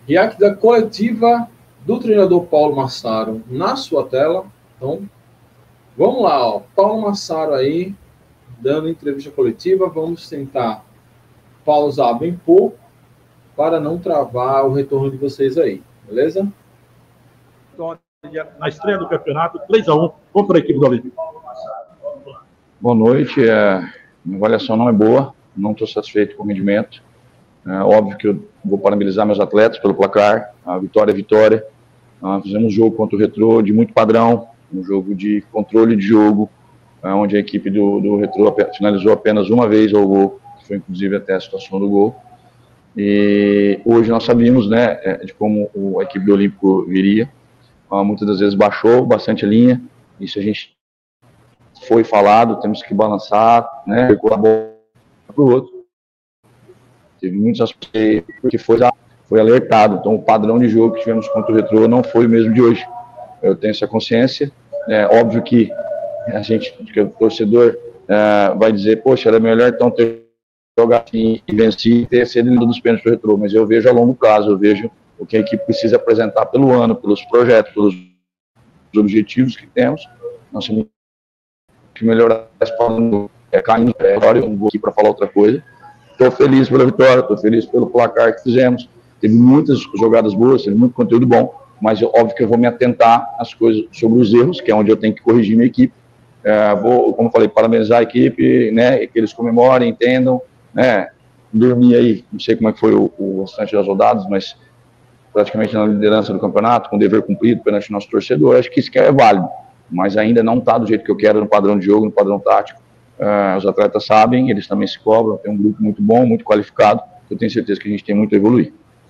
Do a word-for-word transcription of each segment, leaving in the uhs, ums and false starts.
react da coletiva do treinador Paulo Massaro na sua tela. Então, vamos lá, ó. Paulo Massaro aí, dando entrevista coletiva. Vamos tentar pausar bem pouco para não travar o retorno de vocês aí, beleza? Na estreia do campeonato, três a um contra a equipe do Olímpico. Boa noite. É, minha avaliação não é boa, não estou satisfeito com o rendimento. É óbvio que eu vou parabenizar meus atletas pelo placar. A vitória é vitória. Ah, fizemos um jogo contra o Retrô de muito padrão, um jogo de controle de jogo, ah, onde a equipe do, do Retrô finalizou apenas uma vez ao gol, que foi inclusive até a situação do gol. E hoje nós sabíamos, né, de como a equipe do Olímpico viria. Ah, muitas das vezes baixou bastante a linha. Isso a gente foi falado, temos que balançar, né, recuar a bola para o outro. Teve muitos aspectos que foi, foi alertado. Então, o padrão de jogo que tivemos contra o Retrô não foi o mesmo de hoje. Eu tenho essa consciência. É óbvio que a gente, que o torcedor é, vai dizer, poxa, era melhor então ter jogado assim e vencido e ter sido eliminado dos pênaltis do Retrô. Mas eu vejo a longo prazo, eu vejo o que a equipe precisa apresentar pelo ano, pelos projetos, pelos objetivos que temos. Nós temos que melhorar esse padrão. É caindo, é, eu não vou aqui para falar outra coisa. Estou feliz pela vitória, estou feliz pelo placar que fizemos. Teve muitas jogadas boas, teve muito conteúdo bom, mas eu, óbvio que eu vou me atentar às coisas sobre os erros, que é onde eu tenho que corrigir minha equipe. É, vou, como eu falei, parabenizar a equipe, né, que eles comemorem, entendam, né, dormir aí, não sei como é que foi o, o restante das rodadas, mas praticamente na liderança do campeonato, com o dever cumprido perante o nosso torcedor. Acho que isso é válido, mas ainda não está do jeito que eu quero, no padrão de jogo, no padrão tático. Uh, os atletas sabem, eles também se cobram, tem um grupo muito bom, muito qualificado, eu tenho certeza que a gente tem muito a evoluir.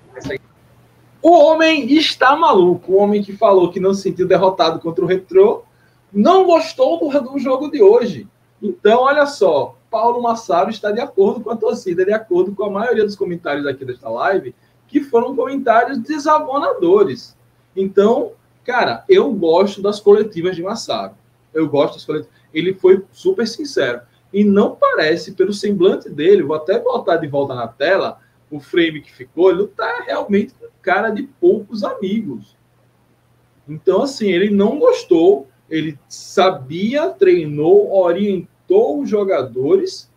O homem está maluco, o homem que falou que não se sentiu derrotado contra o Retrô, não gostou do, do jogo de hoje. Então, olha só, Paulo Massaro está de acordo com a torcida, de acordo com a maioria dos comentários aqui desta live, que foram comentários desabonadores. Então, cara, eu gosto das coletivas de Massaro. Eu gosto das coletivas. Ele foi super sincero. E não parece, pelo semblante dele, vou até botar de volta na tela, o frame que ficou, ele está realmente com cara de poucos amigos. Então, assim, ele não gostou, ele sabia, treinou, orientou os jogadores,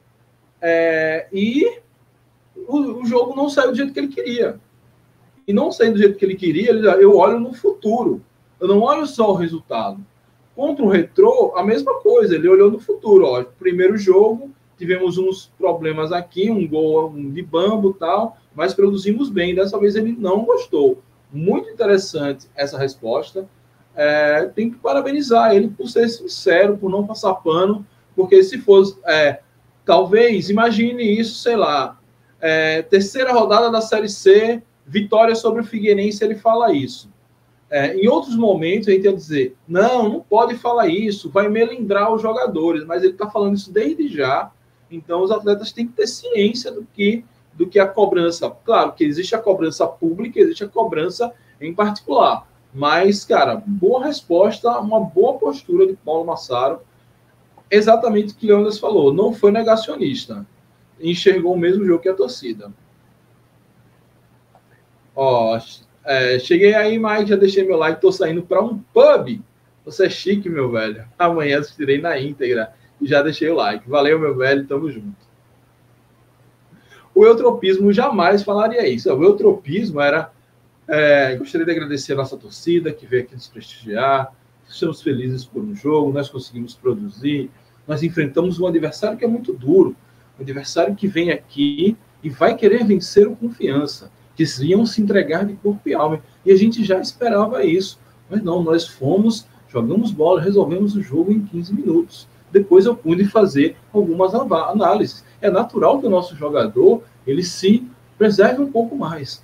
é, e o, o jogo não saiu do jeito que ele queria. E não saindo do jeito que ele queria, ele, eu olho no futuro. Eu não olho só o resultado. Contra o Retrô, a mesma coisa, ele olhou no futuro. Ó, primeiro jogo, tivemos uns problemas aqui, um gol um de bambo e tal, mas produzimos bem. Dessa vez ele não gostou. Muito interessante essa resposta. É, tem que parabenizar ele por ser sincero, por não passar pano, porque se fosse, é, talvez, imagine isso, sei lá, é, terceira rodada da Série C, vitória sobre o Figueirense, ele fala isso. É, em outros momentos, a gente ia dizer, não, não pode falar isso, vai melindrar os jogadores, mas ele está falando isso desde já, então os atletas têm que ter ciência do que, do que a cobrança, claro que existe a cobrança pública, existe a cobrança em particular, mas, cara, boa resposta, uma boa postura de Paulo Massaro, exatamente o que o Leandro falou, não foi negacionista, enxergou o mesmo jogo que a torcida. Ó, É, cheguei aí, Mike, já deixei meu like, tô saindo para um pub. Você é chique, meu velho. Amanhã assistirei na íntegra e já deixei o like. Valeu, meu velho, tamo junto. O eutropismo jamais falaria isso. O eutropismo era... É, gostaria de agradecer a nossa torcida que veio aqui nos prestigiar. Estamos felizes por um jogo, nós conseguimos produzir. Nós enfrentamos um adversário que é muito duro. Um adversário que vem aqui e vai querer vencer com confiança. Que iam se entregar de corpo e alma. E a gente já esperava isso. Mas não, nós fomos, jogamos bola, resolvemos o jogo em quinze minutos. Depois eu pude fazer algumas análises. É natural que o nosso jogador ele se preserve um pouco mais.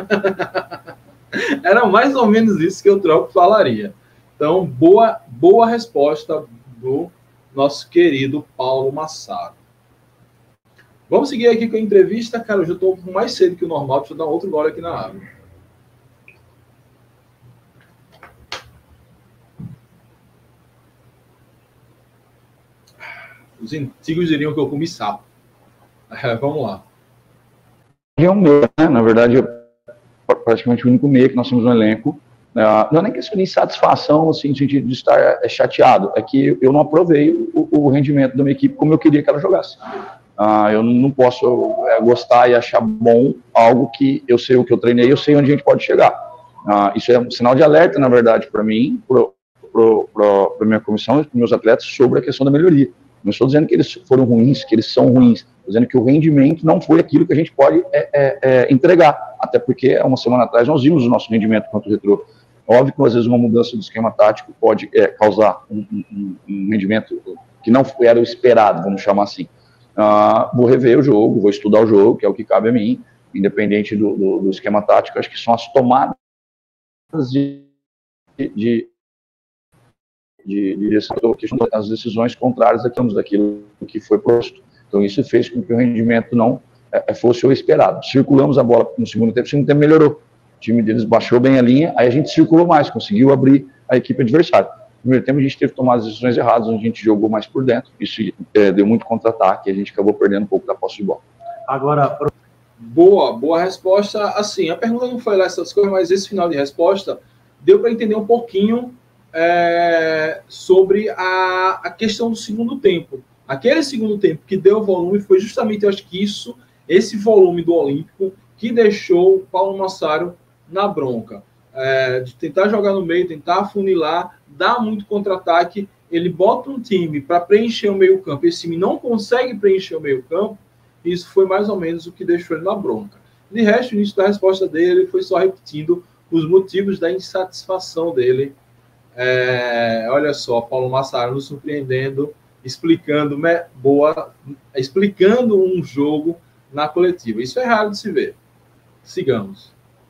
Era mais ou menos isso que o Troco falaria. Então, boa, boa resposta do nosso querido Paulo Massaro. Vamos seguir aqui com a entrevista. Cara, eu já estou mais cedo que o normal. Deixa eu dar outro gole aqui na água. Os antigos diriam que eu comi sapo. É, vamos lá. É um meu, né? Na verdade, eu, praticamente o único meia que nós temos no elenco. Uh, não é nem questão de insatisfação, assim, no sentido de estar é, chateado, é que eu não aprovei o, o rendimento da minha equipe como eu queria que ela jogasse. Uh, eu não posso é, gostar e achar bom algo que eu sei o que eu treinei, eu sei onde a gente pode chegar. Uh, isso é um sinal de alerta, na verdade, para mim, para a minha comissão e para os meus atletas sobre a questão da melhoria. Não estou dizendo que eles foram ruins, que eles são ruins, estou dizendo que o rendimento não foi aquilo que a gente pode é, é, é, entregar, até porque uma semana atrás nós vimos o nosso rendimento contra o Retrô. Óbvio que às vezes uma mudança do esquema tático pode é, causar um, um, um rendimento que não era o esperado, vamos chamar assim. Uh, vou rever o jogo, vou estudar o jogo, que é o que cabe a mim, independente do, do, do esquema tático. Acho que são as tomadas de, de, de, de as decisões contrárias daquilo que foi posto. Então isso fez com que o rendimento não é, fosse o esperado. Circulamos a bola no segundo tempo, o segundo tempo melhorou. O time deles baixou bem a linha, aí a gente circulou mais, conseguiu abrir a equipe adversária. No primeiro tempo a gente teve que tomar as decisões erradas, onde a gente jogou mais por dentro. Isso é, deu muito contra-ataque e a gente acabou perdendo um pouco da posse de bola. Agora, boa, boa resposta. Assim, a pergunta não foi lá essas coisas, mas esse final de resposta deu para entender um pouquinho é, sobre a, a questão do segundo tempo. Aquele segundo tempo que deu volume foi justamente, eu acho que isso, esse volume do Olímpico, que deixou o Paulo Massaro na bronca. É, de tentar jogar no meio, tentar afunilar, dar muito contra-ataque, ele bota um time para preencher o meio campo, esse time não consegue preencher o meio campo, isso foi mais ou menos o que deixou ele na bronca. De resto, o início da resposta dele foi só repetindo os motivos da insatisfação dele. É, olha só, Paulo Massaro nos surpreendendo, explicando, boa, explicando um jogo na coletiva. Isso é raro de se ver. Sigamos.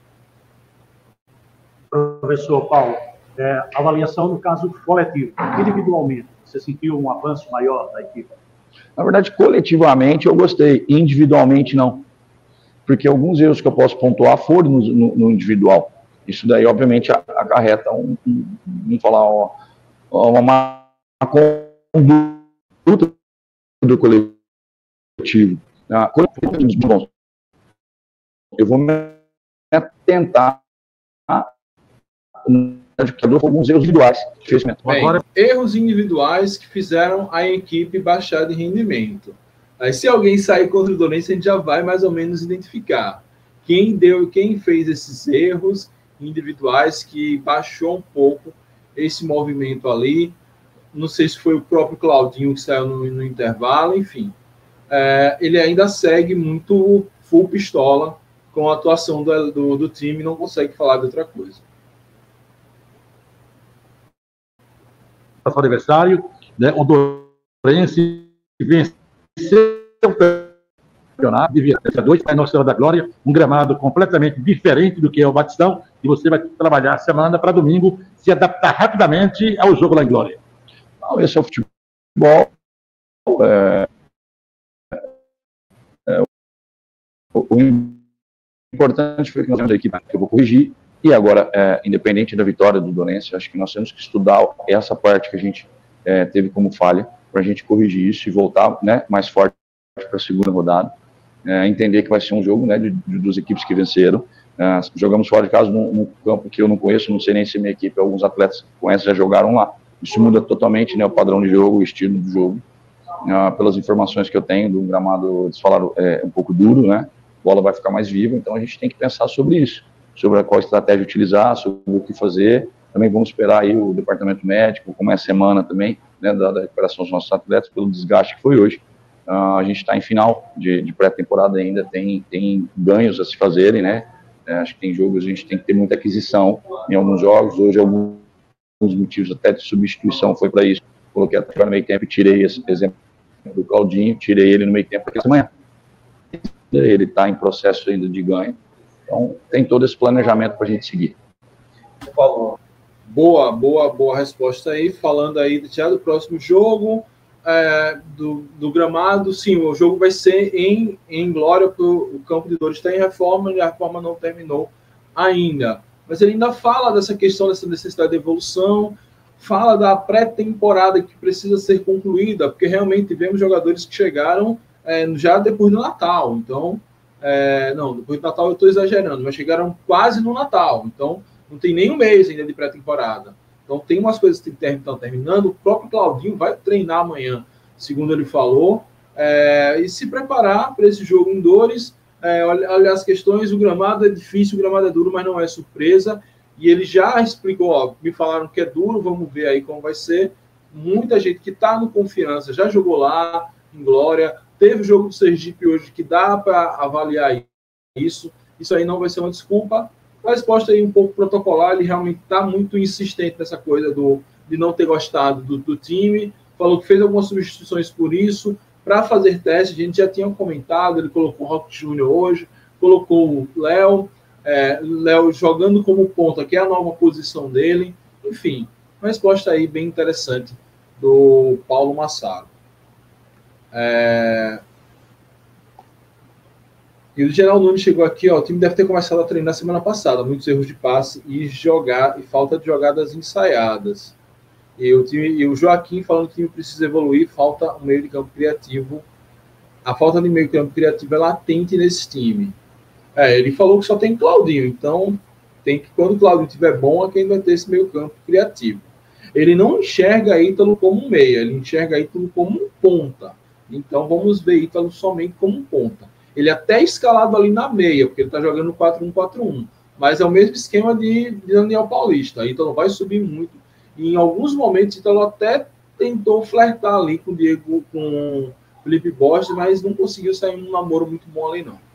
Professor Paulo, é, avaliação no caso coletivo. Individualmente, você sentiu um avanço maior da equipe? Na verdade, coletivamente eu gostei, individualmente não. Porque alguns erros que eu posso pontuar foram no, no, no individual. Isso daí, obviamente, acarreta um, um, vamos falar, uma má conduta do coletivo. Ah, eu vou tentar com alguns erros individuais. Bem, Agora... erros individuais que fizeram a equipe baixar de rendimento. Aí, se alguém sair contra o Donense, a gente já vai mais ou menos identificar quem deu, quem fez esses erros individuais que baixou um pouco esse movimento ali. Não sei se foi o próprio Claudinho que saiu no, no intervalo, enfim. É, ele ainda segue muito full pistola com a atuação do, do, do time, não consegue falar de outra coisa. Nosso adversário, né, o Donense venceu o campeonato, devia ter dois, para a Nossa Senhora da Glória, um gramado completamente diferente do que é o Batistão, e você vai trabalhar semana para domingo, se adaptar rapidamente ao jogo lá em Glória. Não, esse é o futebol. É, é, o, o importante foi que nós temos a equipe que eu vou corrigir. E agora, é, independente da vitória do Donense, acho que nós temos que estudar essa parte que a gente é, teve como falha, para a gente corrigir isso e voltar, né, mais forte para a segunda rodada. É, entender que vai ser um jogo, né, de, de duas equipes que venceram. É, jogamos fora de casa num, num campo que eu não conheço, não sei nem se minha equipe, alguns atletas que conhecem já jogaram lá. Isso muda totalmente, né, o padrão de jogo, o estilo do jogo. É, pelas informações que eu tenho do gramado, eles falaram, é um pouco duro, né, a bola vai ficar mais viva, então a gente tem que pensar sobre isso, sobre qual estratégia utilizar, sobre o que fazer. Também vamos esperar aí o departamento médico, como é a semana também, né, da, da recuperação dos nossos atletas, pelo desgaste que foi hoje. Uh, a gente está em final de, de pré-temporada ainda, tem, tem ganhos a se fazerem, né? É, acho que tem jogos, a gente tem que ter muita aquisição em alguns jogos. Hoje, alguns motivos até de substituição foi para isso. Coloquei até no meio tempo e tirei esse exemplo do Claudinho, tirei ele no meio tempo porque essa manhã. Ele está em processo ainda de ganho. Então, tem todo esse planejamento para a gente seguir. Falou. Boa, boa, boa resposta aí. Falando aí já do próximo jogo. É, do, do gramado, sim, o jogo vai ser em, em Glória, porque o Campo de Dores está em reforma e a reforma não terminou ainda. Mas ele ainda fala dessa questão, dessa necessidade de evolução, fala da pré-temporada que precisa ser concluída, porque realmente tivemos jogadores que chegaram é, já depois do Natal. Então, É, não, depois do Natal eu estou exagerando, mas chegaram quase no Natal. Então, não tem nem um mês ainda de pré-temporada. Então, tem umas coisas que estão terminando. O próprio Claudinho vai treinar amanhã, segundo ele falou, é, e se preparar para esse jogo em Dores. É, olha, olha as questões, o gramado é difícil, o gramado é duro, mas não é surpresa. E ele já explicou, ó, me falaram que é duro, vamos ver aí como vai ser. Muita gente que está no Confiança já jogou lá, em Glória. Teve o jogo do Sergipe hoje que dá para avaliar isso. Isso aí não vai ser uma desculpa. A resposta aí um pouco protocolar, ele realmente está muito insistente nessa coisa do, de não ter gostado do, do time. Falou que fez algumas substituições por isso, para fazer teste. A gente já tinha comentado, ele colocou o Roque Júnior hoje, colocou o Léo, é, Léo jogando como ponta, que é a nova posição dele. Enfim, uma resposta aí bem interessante do Paulo Massaro. É... E o Geraldo Nunes chegou aqui, ó, o time deve ter começado a treinar semana passada, muitos erros de passe e, jogar, e falta de jogadas ensaiadas. E o, time, e o Joaquim falando que o time precisa evoluir, falta um meio de campo criativo. A falta de meio de campo criativo é latente nesse time. É, ele falou que só tem Claudinho, então tem que, quando o Claudinho estiver bom, é quem vai ter esse meio campo criativo. Ele não enxerga Ítalo como um meia, ele enxerga Ítalo como um ponta. Então vamos ver Ítalo somente como um ponta. Ele até é escalado ali na meia, porque ele está jogando quatro um quatro um. Mas é o mesmo esquema de, de Daniel Paulista. Ítalo vai subir muito. E em alguns momentos, Ítalo até tentou flertar ali com o Diego, com o Felipe Borges, mas não conseguiu sair um namoro muito bom ali, não.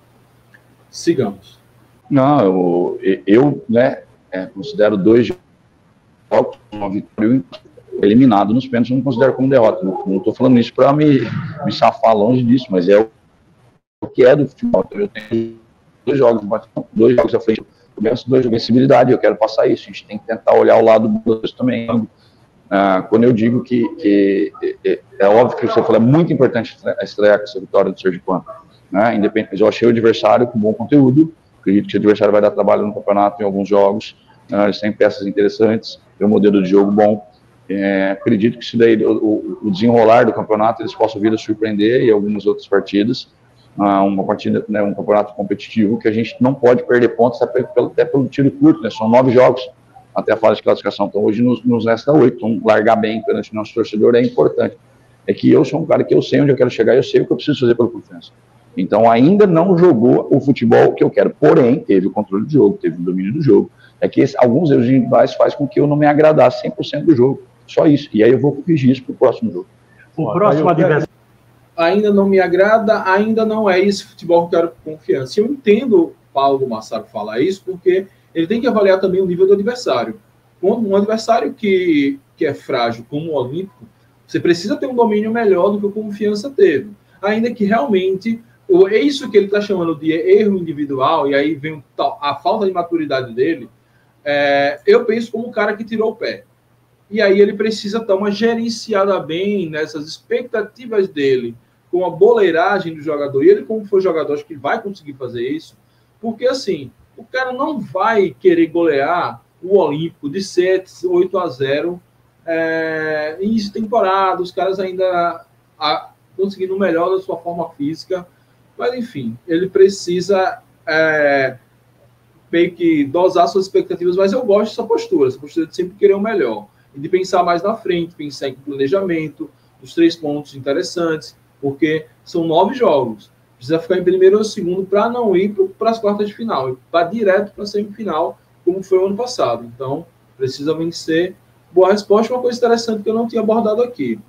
Sigamos. Não, eu, eu né, é, considero dois jogos, uma vitória eliminado nos pênaltis, não considero como derrota. Não estou falando isso para me, me safar longe disso, mas é o, o que é do futebol. Eu tenho dois jogos, dois jogos à frente, eu ganho dois de vencibilidade, eu quero passar isso. A gente tem que tentar olhar o lado dos também. Ah, quando eu digo que, que é, é óbvio que você falou, é muito importante a estreia com essa vitória do Sergipano, né? Independente, eu achei o adversário com bom conteúdo, acredito que o adversário vai dar trabalho no campeonato em alguns jogos, ah, eles têm peças interessantes, tem um modelo de jogo bom. É, acredito que se daí o, o desenrolar do campeonato eles possam vir a surpreender e algumas outras partidas, ah, uma partida, né, um campeonato competitivo que a gente não pode perder pontos até pelo, até pelo tiro curto, né? São nove jogos até a fase de classificação, então hoje nos, nos resta oito, então largar bem perante o nosso torcedor é importante. É que eu sou um cara que eu sei onde eu quero chegar, eu sei o que eu preciso fazer pela Confiança. Então ainda não jogou o futebol que eu quero, porém teve o controle do jogo, teve o domínio do jogo. É que esse, alguns erros individuais faz com que eu não me agradasse cem por cento do jogo, só isso, e aí eu vou corrigir isso para o próximo jogo. O próximo adversário ainda não me agrada, ainda não é esse futebol que eu quero com Confiança. Eu entendo o Paulo Massaro falar isso, porque ele tem que avaliar também o nível do adversário. Um adversário que, que é frágil, como o Olímpico, você precisa ter um domínio melhor do que o Confiança teve. Ainda que realmente, é isso que ele está chamando de erro individual, e aí vem a falta de maturidade dele, é, eu penso como um cara que tirou o pé. E aí ele precisa dar uma gerenciada bem nessas expectativas dele, com a boleiragem do jogador. E ele, como foi jogador, acho que vai conseguir fazer isso, porque assim, o cara não vai querer golear o Olímpico de sete, oito a zero é, início de temporada, os caras ainda a, conseguindo o melhor da sua forma física, mas enfim, ele precisa é, meio que dosar suas expectativas, mas eu gosto dessa postura, essa postura de sempre querer o melhor, e de pensar mais na frente, pensar em planejamento, os três pontos interessantes, porque são nove jogos, precisa ficar em primeiro ou segundo para não ir para as quartas de final, para direto para a semifinal, como foi o ano passado. Então, precisa vencer. Boa resposta, uma coisa interessante que eu não tinha abordado aqui.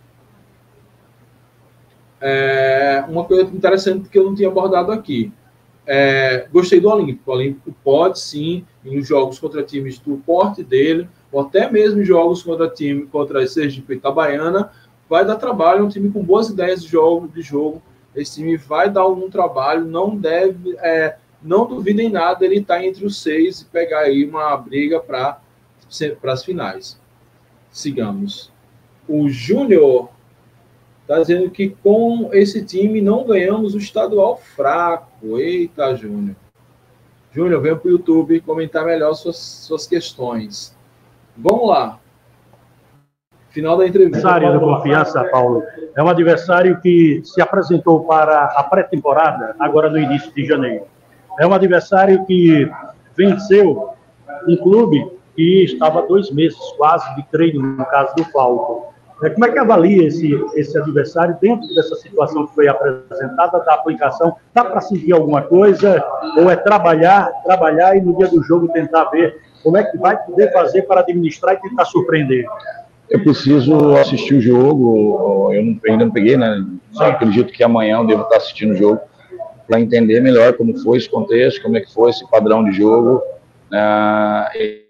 É, uma coisa interessante que eu não tinha abordado aqui. É, gostei do Olímpico. O Olímpico pode, sim, em jogos contra times do porte dele, ou até mesmo em jogos contra time contra a Sergipe Itabaiana, vai dar trabalho. É um time com boas ideias de jogo, de jogo. Esse time vai dar algum trabalho, não deve... É, não duvidem nada, ele está entre os seis e pegar aí uma briga para as finais. Sigamos. O Júnior está dizendo que com esse time não ganhamos o estadual fraco. Eita, Júnior. Júnior, venha para o YouTube comentar melhor suas, suas questões. Vamos lá. Final da entrevista. O adversário do Confiança, Paulo, é um adversário que se apresentou para a pré-temporada, agora no início de janeiro. É um adversário que venceu um clube que estava há dois meses quase de treino, no caso do Falcon. Como é que avalia esse, esse adversário dentro dessa situação que foi apresentada, da aplicação? Dá para sentir alguma coisa? Ou é trabalhar, trabalhar e no dia do jogo tentar ver como é que vai poder fazer para administrar e tentar surpreender? Eu preciso assistir o jogo, eu não, ainda não peguei, né? Só acredito que amanhã eu devo estar assistindo o jogo para entender melhor como foi esse contexto, como é que foi esse padrão de jogo. Ah, e,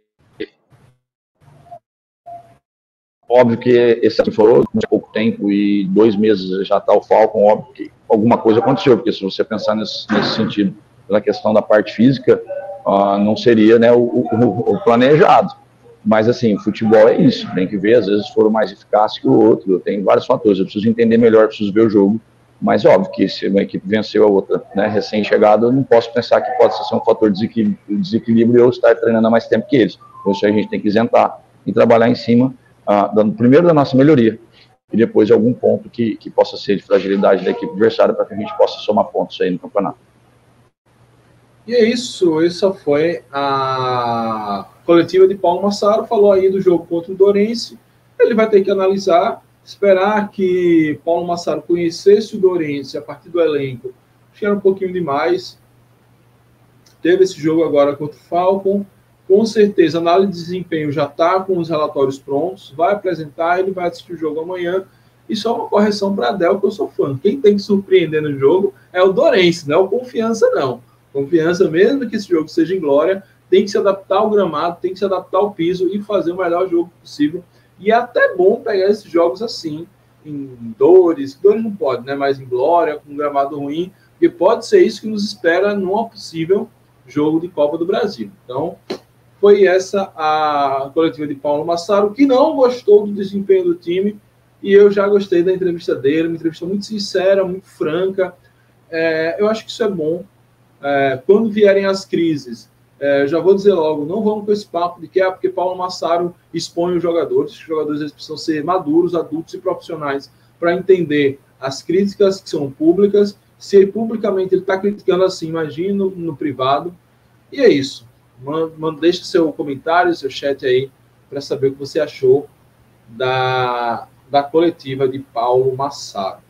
óbvio que esse que falou, de pouco tempo e dois meses já está o Falcon, óbvio que alguma coisa aconteceu, porque se você pensar nesse, nesse sentido, pela questão da parte física, ah, não seria, né, o, o, o planejado. Mas, assim, o futebol é isso, tem que ver, às vezes foram mais eficazes que o outro, tem vários fatores, eu preciso entender melhor, preciso ver o jogo, mas óbvio que se uma equipe venceu a outra, né, recém-chegada, eu não posso pensar que pode ser um fator de desequilíbrio eu estar treinando há mais tempo que eles, então isso a gente tem que isentar e trabalhar em cima, ah, dando, primeiro da nossa melhoria, e depois de algum ponto que, que possa ser de fragilidade da equipe adversária para que a gente possa somar pontos aí no campeonato. E é isso, essa foi a coletiva de Paulo Massaro, falou aí do jogo contra o Dourense, ele vai ter que analisar, esperar que Paulo Massaro conhecesse o Dourense a partir do elenco, acho que era um pouquinho demais, teve esse jogo agora contra o Falcon, com certeza a análise de desempenho já está com os relatórios prontos, vai apresentar, ele vai assistir o jogo amanhã, e só uma correção para a Adel, que eu sou fã, quem tem que surpreender no jogo é o Dourense, não é o Confiança não. Confiança, mesmo que esse jogo seja em glória, tem que se adaptar ao gramado, tem que se adaptar ao piso e fazer o melhor jogo possível. E é até bom pegar esses jogos assim, em dores, dores não pode, né? Mas em glória, com um gramado ruim, porque pode ser isso que nos espera num possível jogo de Copa do Brasil. Então, foi essa a coletiva de Paulo Massaro, que não gostou do desempenho do time, e eu já gostei da entrevista dele, uma entrevista muito sincera, muito franca. É, eu acho que isso é bom. É, quando vierem as crises, é, já vou dizer logo, não vamos com esse papo de que é porque Paulo Massaro expõe os jogadores, os jogadores eles precisam ser maduros, adultos e profissionais para entender as críticas que são públicas, se publicamente ele está criticando assim, imagine no, no privado, e é isso, manda, manda, deixa seu comentário, seu chat aí, para saber o que você achou da, da coletiva de Paulo Massaro.